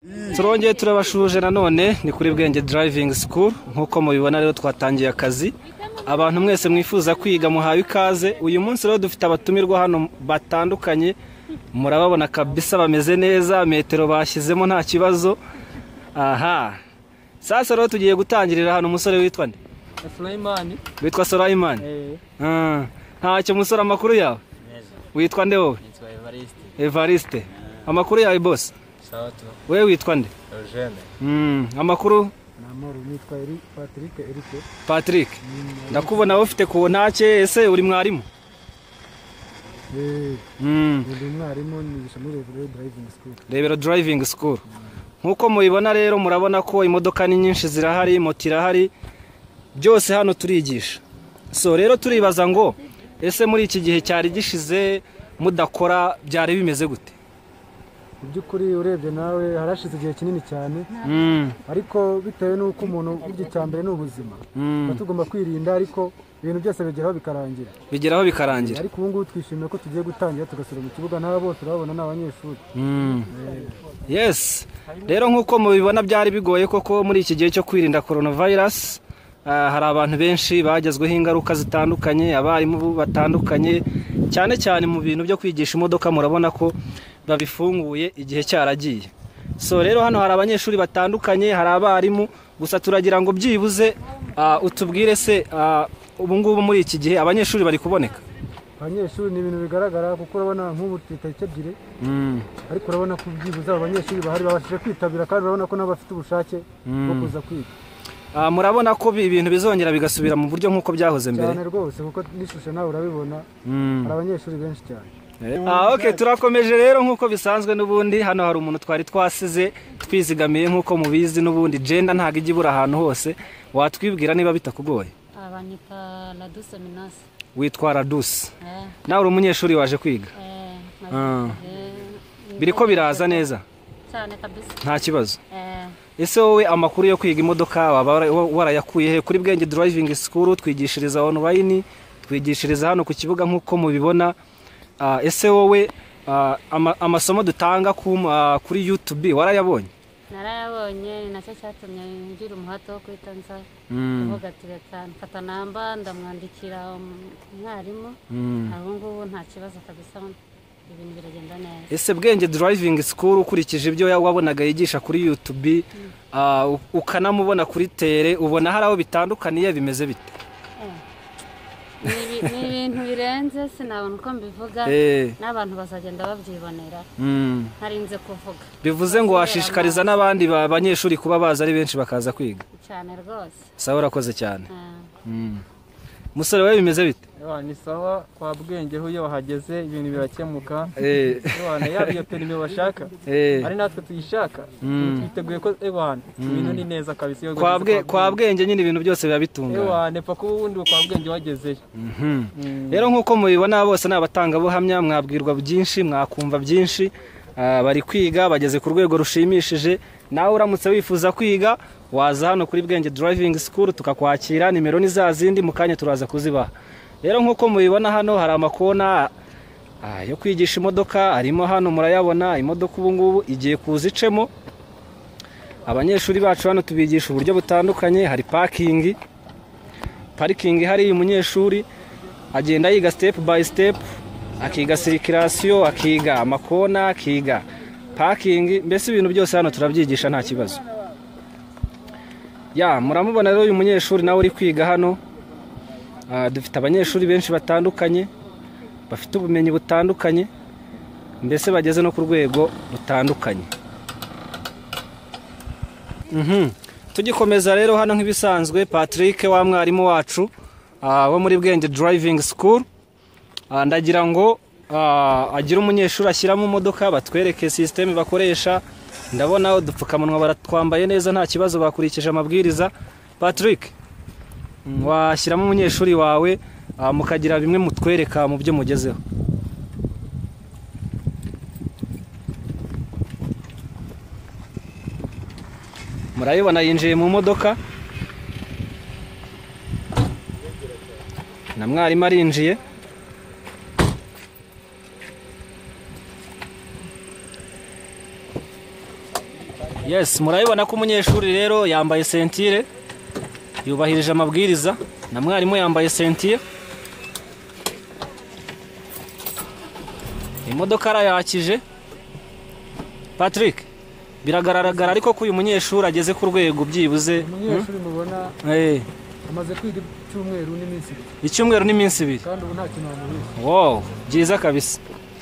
Turongeye turabashuje nanone ni kuri Bwenge Driving School nkuko mubibona rero twatangiye akazi abantu mwese mwifuza kwiga muhawe ikaze uyu munsi rero dufite abatumirwa hano batandukanye murababona kabisa bameze neza metero bashyizemo nta kibazo aha sasa rero tugiye gutangirira hano umusore witwa nde Sulaiman witwa Sulaiman ntacyo musore amakuru yawe witwa nde wowe Evariste amakuru yawe boss wewe witwa nde Eugene amakuru namoro nitwa Patrick ndakubona ufite ku ntake ese uri mwarimu ndi mwarimu nigisha muri Rebero Driving School nkuko mubibona rero murabona ko imodoka ni nyinshi zirahari moto irahari byose hano turigisha so rero turibaza ngo ese muri iki gihe cyari gishize mudakora byari bimeze gute byukuri urebye nawe harashize igihe kinini cyane ariko bitewe nuko umuntu buryo cyambere n'ubuzima batugomba kwirinda ariko ibintu byose bigeraho bikarangira ariko ubu ngubu twishimiye ko tugiye gutangira tugasura mu kibuga n'aba bose urabona n'abanyeshuri yes rero nkuko mubibona byari bigoye koko muri iki gihe cyo kwirinda coronavirus hari abantu benshi bagezweho ingaruka zitandukanye abarimu batandukanye cyane cyane mu bintu byo kwigisha imodoka murabona ko babifunguye igihe cyaragiye so rero hano hari abanyeshuri batandukanye hari abarimu gusa turagira ngo byibuze utubwire se ubu ngubu muri iki gihe abanyeshuri bari kuboneka abanyeshuri ni ibintu bigaragara kuko urabona nk'ubu tariki ebyiri ariko urabona ko byibuze abanyeshuri bahari babashije kwitabira kandi urabona ko nabo bafite ubushake bwo kuza kwiga murabona ko ibintu bizongera bigasubira mu buryo nk'uko byahoze mbere cyane rwose kuko n'ishusho nawe urabibona hari abanyeshuri benshi cyane okay turakomeje rero nkuko bisanzwe n'ubundi hano hari umuntu twari twasize twizigamiye nkuko mubizi n'ubundi genda ntago igibura ahantu hose watwibwira niba bitakugoye abanyita Ladus Minas witwa Ladus nawe uri umunyeshuri waje kwiga biriko biraza neza cyane kabisa nta kibazo ese wowe amakuru yo kwiga imodoka warayakuye he kuri Bwenge Driving School twigishiriza online twigishiriza hano ku kibuga nkuko mubibona ese wowe amasomo dutanga kuri YouTube warayabonye narayabonye nacyo cyatumye ngira umuhato wo kwitanza uvuga ati reka mfata namba ndamwandikira umwarimu aho ngubu nta kibazo kabisa ibintu biragenda neza ese Bwenge Driving School ukurikije ibyo wabonaga yigisha kuri YouTube ukanamubona kuri tele ubona hari aho bitandukaniye bimeze bite ni ibintu birenze sinabona uko mbivuga n'abantu bazagenda babyibonera ntarinze kuvuga bivuze ngo washishikariza n'abandi banyeshuri kuba baza ari benshi bakaza kwiga cyane rwose sawa urakoze cyane musore wewe bimeze bite ni sawa kwa Bwenge ho iyo wahageze ibintu birakemuka yaba iyo perime bashaka ari natwe tuyishaka twiteguye ko ibintu ni neza kabisa kwa Bwenge nyine ibintu byose biba bitunga nepfa ko ubundi kwa Bwenge wagezeyo rero nkuko mubibona bose n'abatanga buhamya mwabwirwa byinshi mwakumva byinshi bari kwiga bageze ku rwego rushimishije nawe uramutse wifuza kwiga waza hano kuri Bwenge Driving School tukakwakira nimero ni zazindi mukanya turaza kuzibaha rero nkuko mubibona hano hari amakona yo kwigisha imodoka arimo hano murayabona imodoka ubu ngubu igiye kuzicemo abanyeshuri bacu hano tubigisha uburyo butandukanye hari parking hari umunyeshuri agenda yiga step by step akiga circulation akiga amakona akiga parking mbese ibintu byose hano turabyigisha nta kibazo muramubona rero uyu munyeshuri nawe uri kwiga hano dufite abanyeshuri benshi batandukanye bafite ubumenyi butandukanye mbese bageze no ku rwego rutandukanye tugikomeza rero hano nk'ibisanzwe Patrick wa mwarimu wacu wo muri Bwenge Driving School ndagira ngo agira umunyeshuri ashyira mu modoka batwereke system bakoresha ndabona udupfukamunwa baratwambaye neza nta kibazo bakurikije amabwiriza Patrick washyiramo umunyeshuri wawe mukagira bimwe mutwereka mu byo mugezeho murayibona yinjiye mu modoka na mwarimu arinjiye Yes, murabibona ko umunyeshuri rero yambaye sentire, yubahirije amabwiriza, na mwarimu yambaye sentire. Imodoka arayakije. Patrick, biragaragara ariko ko uyu munyeshuri ageze ku rwego byibuze. Umunyeshuri mubona amaze kwiga icyumweru n'iminsi 2. Icyumweru n'iminsi 2. Kandi ubu nta kintu wamuhisha. Wow, byiza kabisa.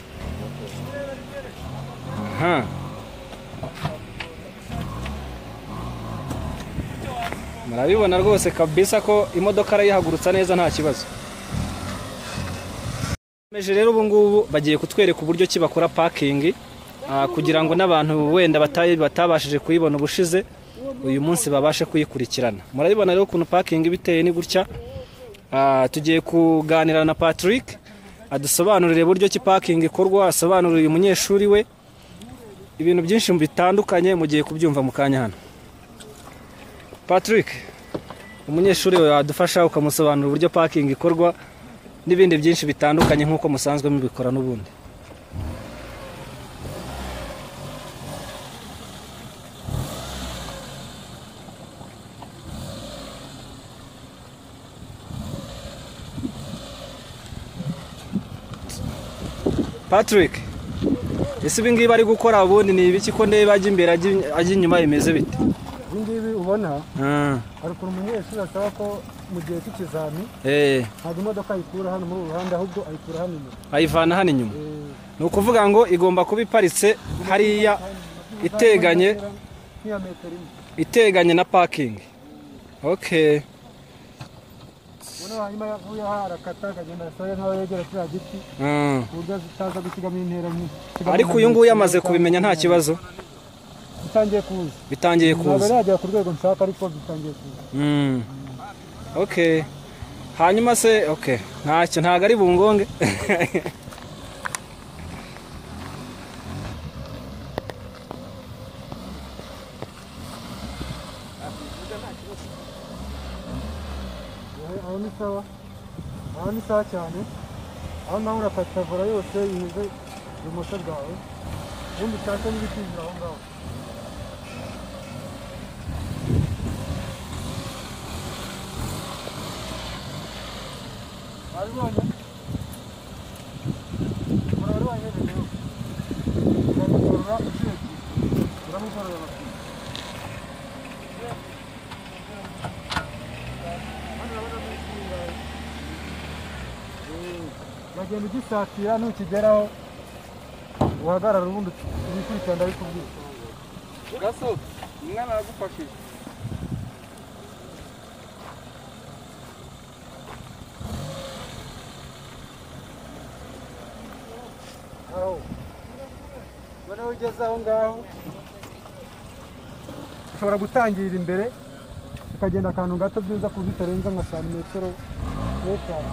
Aha. Murabibona rwose kabisa ko imodoka arayihagurutsa neza nta kibazo. Meje rero ubu ngubu bagiye kutwereka uburyo ki bakora parking kugira ngo n'abantu wenda batabashije kuyibona ubushize uyu munsi babashe kuyikurikirana. Murabibona rero ukuntu parking biteye ni gutya. Tugiye kuganira na Patrick adusobanurire uburyo ki parking ikorwa, asobanurire uyu munyeshuri we ibintu byinshi bitandukanye mugiye kubyumva mu kanya hano. Patrick, umunyeshuri we adufasha ukamusobanurira uburyo parking ikorwa n'ibindi byinshi bitandukanye nk'uko musanzwe mubikora n'ubundi. Patrick, ese ibi ngibi ari gukora ubundi ni ibiki ko ndeba ajya imbere ajya inyuma bimeze bite? Ibi ngibi ubona hari ukuntu umunyeshuri asaba ko mu gihe cy'ikizami ntabwo imodoka ayikura hano muri ruhande ahubwo ayikura hano inyuma, ayivana hano inyuma. Ni ukuvuga ngo igomba kuba iparitse hariya iteganye na parking. Okay. Hanyuma yavuye harakata akagenda asohoye nk'aho yegera kiriya giti uburyo zitaza gusigamo intera nyinshi. Ariko uyu nguyu yamaze kubimenya nta kibazo. Bitangiye kuza ntabwo yagera ku rwego nshaka ariko bitangiye kuza. Okay. Hanyuma se okay, ntacyo ntago ari bungonge. Aho ni sawa cyane. Aho naho urafata vora yose yize ibumoso bwawe ubundi ushaka n'ibitindira aho ngaho. Aribonye? Urabonye rero? Uramugorora usheki. Uramugorora bati. Bagenda ugisatira ntukigeraho uhagarara ubundi ubikurikirana abikubwira. Gaso, umwana aragufashije. Noneho ugeze aho ngaho ushobora gutangirira imbere ukagenda akantu gato byiza ku bitarenza nka santimetero 5.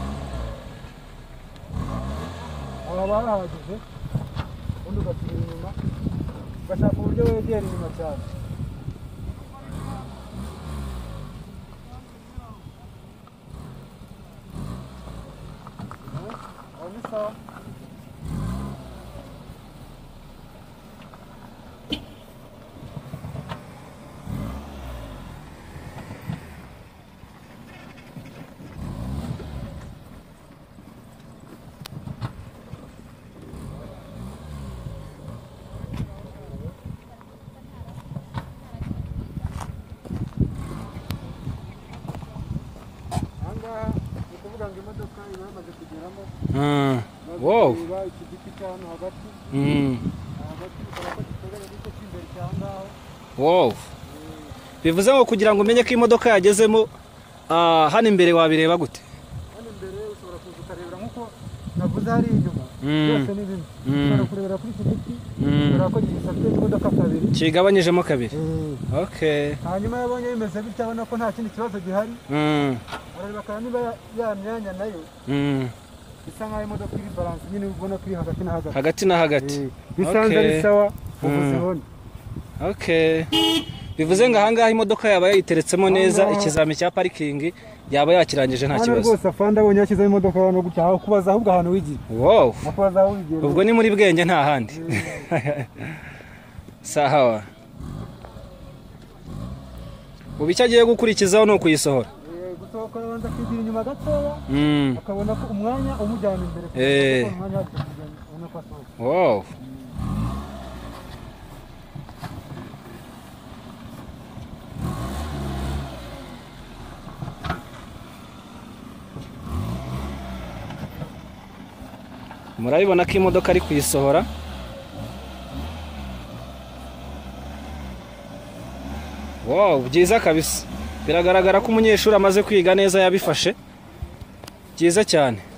Haba hahagije ubundi ugasubira inyuma ugashaka uburyo wegera inyuma cyane. Aho ni sawa. Imodoka iba yamaze kugeramo. Wow. Iki giti cy'ahantu hagati. Hagati ukaba gikorera igice cy'imbere cy'ahangaho. Wow. Bivuze ngo kugira ngo umenye ko imodoka yagezemo hano imbere wabireba gute? Hano imbere ushobora kuza ukarebera nk'uko navuze hari inyuma. Byose ni bimwe. Ushobora kurebera kuri iki giti. Ushobora ko gisatuye imodoka kabiri. Kigabanyijemo kabiri. Okay. Hanyuma yabonye bimeze bityo abona ko nta kindi kibazo gihari. Arareba kandi niba ya myanya nayo bisa nkaho imodoka iri balance nyine ubona ko iri hagati na hagati. Hagati na hagati. Bisanze ari sawa ubuzibone. Okay. Bivuze ngo ahangaha imodoka yaba yayiteretsemo neza ikizami cya parking yaba yakirangije nta kibazo. Hano rwose afande abonye yakizamo imodoka hano gutya aho kubaza ahubwo ahantu wigiye. Wow. Akubaza aho wigiye. Ubwo ni muri bwenge nta handi. Sawa. ubu icyo agiye gukurikizaho ni ukuyisohora gusohoka abanza kwigira inyuma gatoya akabona ko umwanya umujyana imbere umwanya ubona ko asohoka. Wow. Murabibona ko imodoka ari kuyisohora. Wow, byiza kabisa. Biragaragara ko umunyeshuri amaze kwiga neza yabifashe. Byiza cyane.